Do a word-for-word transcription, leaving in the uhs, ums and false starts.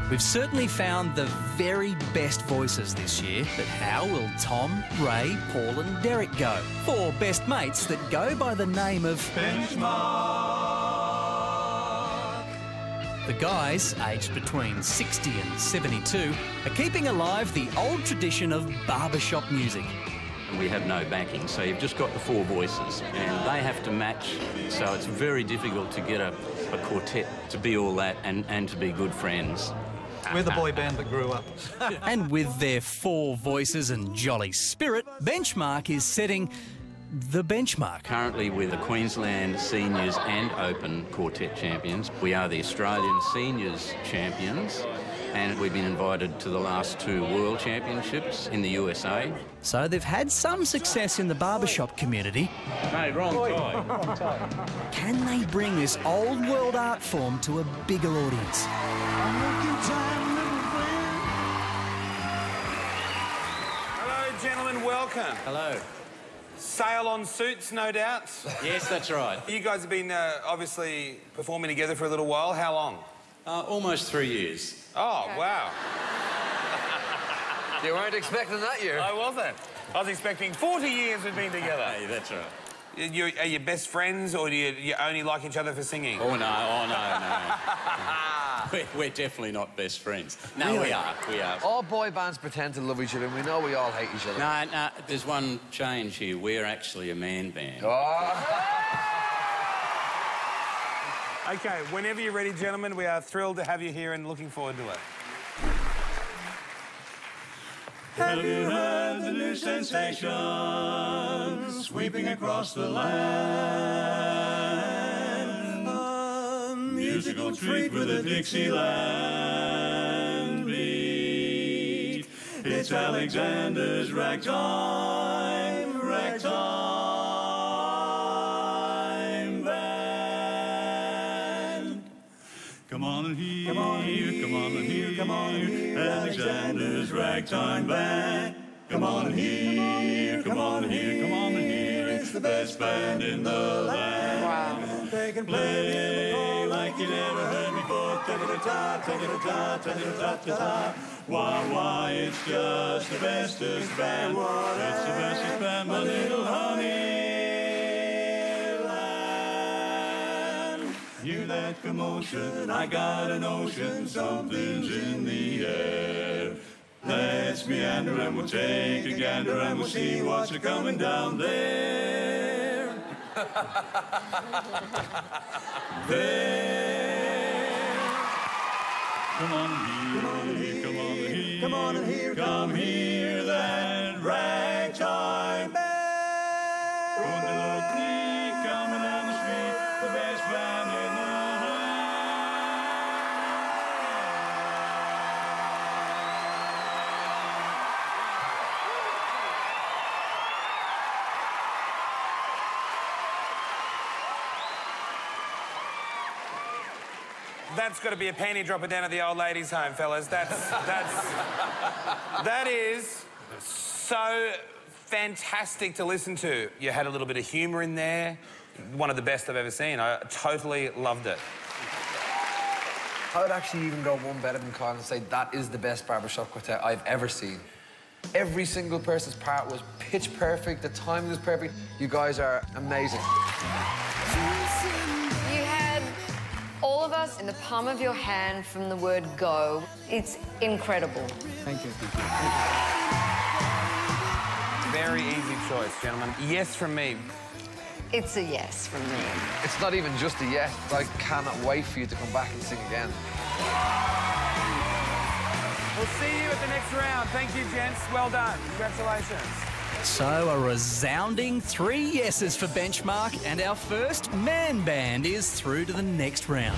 We've certainly found the very best voices this year, but how will Tom, Ray, Paul and Derek go? Four best mates that go by the name of Benchmark. The guys, aged between sixty and seventy-two, are keeping alive the old tradition of barbershop music. We have no backing, so you've just got the four voices and they have to match, so it's very difficult to get a, a quartet to be all that and, and to be good friends. We're the boy band that grew up. And with their four voices and jolly spirit, Benchmark is setting the benchmark. Currently we're the Queensland Seniors and Open Quartet Champions. We are the Australian Seniors Champions, and we've been invited to the last two World Championships in the U S A. So they've had some success in the barbershop community. Hey, wrong tie. Can they bring this old world art form to a bigger audience? Hello, gentlemen, welcome. Hello. Sail on suits, no doubt. Yes, that's right. You guys have been uh, obviously performing together for a little while. How long? Uh, almost three years. Oh, wow. You weren't expecting that year. I wasn't. I was expecting forty years we've been together. Hey, that's right. You, are you best friends, or do you, you only like each other for singing? Oh, no, oh, no, no. we're, we're definitely not best friends. No, Really? we are, we are. All boy bands pretend to love each other, and we know we all hate each other. No, no, there's one change here. We're actually a man band. Oh. OK, whenever you're ready, gentlemen, we are thrilled to have you here and looking forward to it. Have you heard the new sensation sweeping across the land? A musical treat with a Dixieland beat. It's Alexander's Ragtime, Ragtime Band. Come on and hear, come on and hear, come on and hear, come on and hear Alexander's Ragtime Band. Come on and hear, come on and hear, come on and hear. It's the best band in the land. Wow. They can play like you never heard before. Ta-da-da-ta, ta-da-da-ta, ta-da-da-ta-ta. Wah, wah, it's just the bestest band. It's the bestest band, my little honeyland. Hear that commotion, I got a notion, something's in the air. Let's meander and we'll take a gander and we'll see what's a-coming down there. There. Come on and hear, come on and hear, come on and hear, come hear that ragtime band. Coming down the street, the best band in the That's got to be a panty dropper down at the old ladies' home, fellas. That's... that's... that is so fantastic to listen to. You had a little bit of humour in there. One of the best I've ever seen. I totally loved it. I would actually even go one better than Kyle and say that is the best barbershop quartet I've ever seen. Every single person's part was pitch perfect, the timing was perfect. You guys are amazing. You had all of us in the palm of your hand from the word go. It's incredible. Thank you. Very easy choice, gentlemen. Yes from me. It's a yes from me. It's not even just a yes. I cannot wait for you to come back and sing again. We'll see you at the next round. Thank you, gents. Well done. Congratulations. So a resounding three yeses for Benchmark, and our first man band is through to the next round.